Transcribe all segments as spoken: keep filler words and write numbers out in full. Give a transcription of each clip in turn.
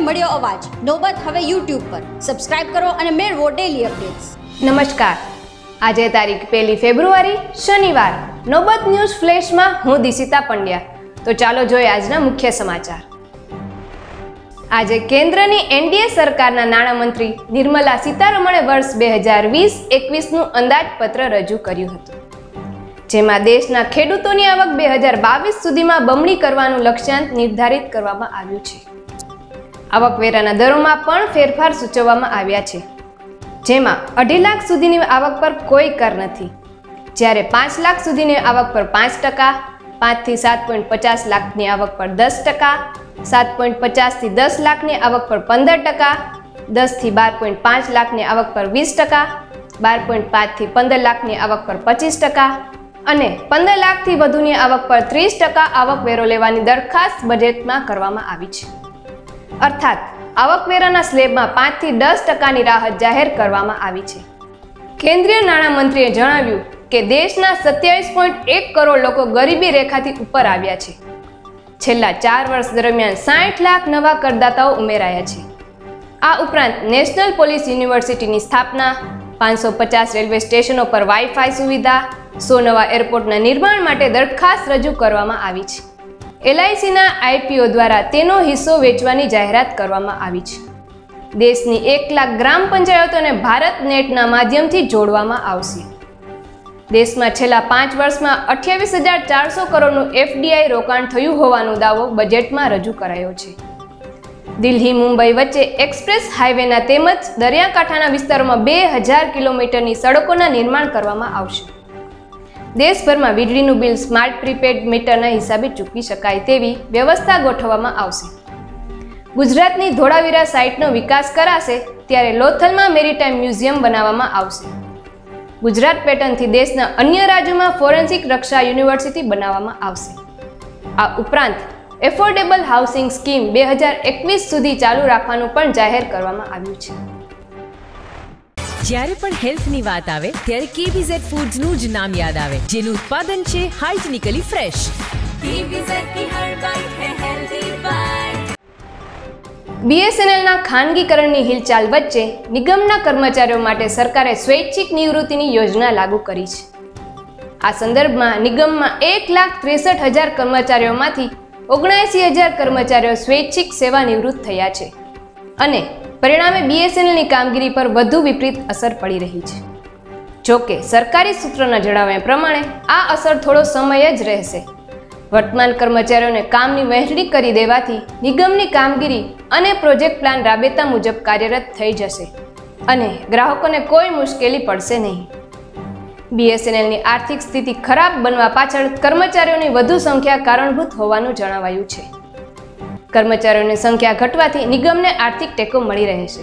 મળ્યો અવાજ. નોબત હવે યુટ્યુબ પર. સબસ્ક્રાઇબ કરો અને મેળવો ડેલી અપડેટ્સ. નમસ્કાર. આજે તારીખ પહેલી ફેબ્રુઆરી શનિવાર. નોબત ન્યૂઝ ફ્લેશમાં હું દિશિતા પંડ્યા. તો ચાલો જોઈએ આજના મુખ્ય સમાચાર. આજે કેન્દ્રની એનડીએ સરકારના નાણામંત્રી નિર્મલા સીતારમણે વર્ષ બે હજાર વીસ એકવીસનું અંદાજપત્ર રજૂ કર્યું હતું, જેમાં દેશના ખેડૂતોની આવક બે હજાર બાવીસ સુધીમાં બમણી કરવાનું લક્ષ્યાંક નિર્ધારિત કરવામાં આવ્યું છે. આવકવેરાના દરોમાં પણ ફેરફાર સૂચવવામાં આવ્યા છે, જેમાં અઢી લાખ સુધીની આવક પર કોઈ કર નથી, જ્યારે પાંચ લાખ સુધીની આવક પર પાંચ ટકા, પાંચથી સાત પોઈન્ટ પચાસ લાખની આવક પર દસ ટકા, સાત પોઈન્ટ પચાસથી દસ લાખની આવક પર પંદર ટકા, દસથી બાર પોઈન્ટ પાંચ લાખની આવક પર વીસ ટકા, બાર પોઈન્ટ પાંચથી પંદર લાખની આવક પર પચીસ ટકા અને પંદર લાખથી વધુની આવક પર ત્રીસ ટકા આવકવેરો લેવાની દરખાસ્ત બજેટમાં કરવામાં આવી છે. અર્થાત આવકવેરાના સ્લેબમાં પાંચથી દસ ટકાની રાહત જાહેર કરવામાં આવી છે. કેન્દ્રીય નાણામંત્રીએ જણાવ્યું કે દેશના સત્યાવીસ પોઈન્ટ એક કરોડ લોકો ગરીબી રેખાથી ઉપર આવ્યા છે. છેલ્લા ચાર વર્ષ દરમિયાન સાઠ લાખ નવા કરદાતાઓ ઉમેરાયા છે. આ ઉપરાંત નેશનલ પોલીસ યુનિવર્સિટીની સ્થાપના, પાંચસો પચાસ રેલવે સ્ટેશનો પર વાઈફાઈ સુવિધા, સો નવા એરપોર્ટના નિર્માણ માટે દરખાસ્ત રજૂ કરવામાં આવી છે. એલઆઈસીના આઈપીઓ દ્વારા તેનો હિસ્સો વેચવાની જાહેરાત કરવામાં આવી છે. દેશની એક લાખ ગ્રામ પંચાયતોને ભારત નેટના માધ્યમથી જોડવામાં આવશે. દેશમાં છેલ્લા પાંચ વર્ષમાં અઠ્યાવીસ હજાર ચારસો કરોડનું એફડીઆઈ રોકાણ થયું હોવાનો દાવો બજેટમાં રજૂ કરાયો છે. દિલ્હી મુંબઈ વચ્ચે એક્સપ્રેસ હાઈવેના તેમજ દરિયાકાંઠાના વિસ્તારોમાં બે હજાર કિલોમીટરની સડકોના નિર્માણ કરવામાં આવશે. દેશભરમાં વીજળીનું બિલ સ્માર્ટ પ્રીપેડ મીટરના હિસાબે ચૂકવી શકાય તેવી વ્યવસ્થા ગોઠવવામાં આવશે. ગુજરાતની ધોળાવીરા સાઇટનો વિકાસ કરાશે, ત્યારે લોથલમાં મેરીટાઈમ મ્યુઝિયમ બનાવવામાં આવશે. ગુજરાત પેટર્નથી દેશના અન્ય રાજ્યોમાં ફોરેન્સિક રક્ષા યુનિવર્સિટી બનાવવામાં આવશે. આ ઉપરાંત એફોર્ડેબલ હાઉસિંગ સ્કીમ બે હજાર એકવીસ સુધી ચાલુ રાખવાનું પણ જાહેર કરવામાં આવ્યું છે. જ્યારે પણ હેલ્થની વાત આવે ત્યારે કેબીઝેડ ફૂડ્સનું જ નામ યાદ આવે, જેનું ઉત્પાદન છે હાઇજેનિકલી ફ્રેશ. કેબીઝેડ કી હર બાઇટ હે હેલ્ધી બાઇટ. બીએસએનએલના ખાનગીકરણની હિલચાલ વચ્ચે નિગમના કર્મચારીઓ માટે સરકારે સ્વૈચ્છિક નિવૃત્તિની યોજના લાગુ કરી છે. આ સંદર્ભમાં નિગમમાં એક લાખ ત્રેસઠ હજાર કર્મચારીઓમાંથી ઓગણએંસી હજાર કર્મચારીઓ સ્વૈચ્છિક સેવા નિવૃત્ત થયા છે અને પરિણામે બીએસએનએલની કામગીરી પર વધુ વિપરીત અસર પડી રહી છે. જોકે સરકારી સૂત્રોના જણાવ્યા પ્રમાણે આ અસર થોડો સમય જ રહેશે. વર્તમાન કર્મચારીઓને કામની વહેંચણી કરી દેવાથી નિગમની કામગીરી અને પ્રોજેક્ટ પ્લાન રાબેતા મુજબ કાર્યરત થઈ જશે અને ગ્રાહકોને કોઈ મુશ્કેલી પડશે નહીં. બીએસએનએલની આર્થિક સ્થિતિ ખરાબ બનવા પાછળ કર્મચારીઓની વધુ સંખ્યા કારણભૂત હોવાનું જણાવાયું છે. કર્મચારીઓની સંખ્યા ઘટવાથી નિગમને આર્થિક ટેકો મળી રહેશે.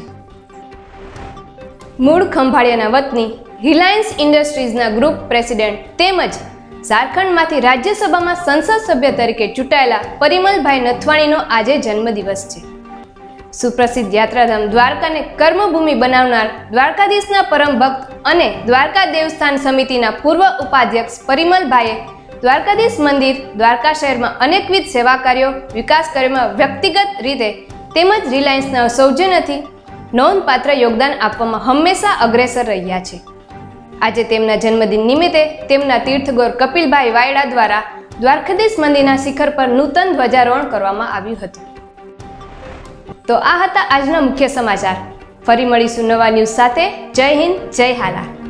મૂળ ખંભાળિયાના વતની રિલાયન્સ ઇન્ડસ્ટ્રીઝના ગ્રુપ પ્રેસિડેન્ટ તેમજ ઝારખંડમાંથી રાજ્યસભામાં સંસદ સભ્ય તરીકે ચૂંટાયેલા પરિમલભાઈ નથવાણીનો આજે જન્મદિવસ છે. સુપ્રસિદ્ધ યાત્રાધામ દ્વારકાને કર્મભૂમિ બનાવનાર દ્વારકાધીશના પરમ ભક્ત અને દ્વારકા દેવસ્થાન સમિતિના પૂર્વ ઉપાધ્યક્ષ પરિમલભાઈએ દ્વારકાધીશ મંદિર, દ્વારકા શહેરમાં અનેકવિધ સેવા કાર્યો, વિકાસ કાર્યોમાં વ્યક્તિગત રીતે તેમજ રિલાયન્સના સૌજન્યથી નોંધપાત્ર યોગદાન આપવામાં હંમેશા અગ્રેસર રહ્યા છે. આજે તેમના જન્મદિન નિમિત્તે તેમના તીર્થગોર કપિલભાઈ વાયડા દ્વારા દ્વારકાધીશ મંદિરના શિખર પર નૂતન ધ્વજારોહણ કરવામાં આવ્યું હતું. તો આ હતા આજના મુખ્ય સમાચાર. ફરી મળીશું નવા ન્યૂઝ સાથે. જય હિન્દ, જય હાલા.